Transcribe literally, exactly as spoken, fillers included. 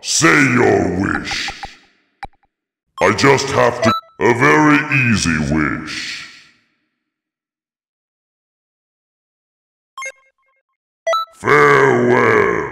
Say your wish. I just have to... A very easy wish. Farewell.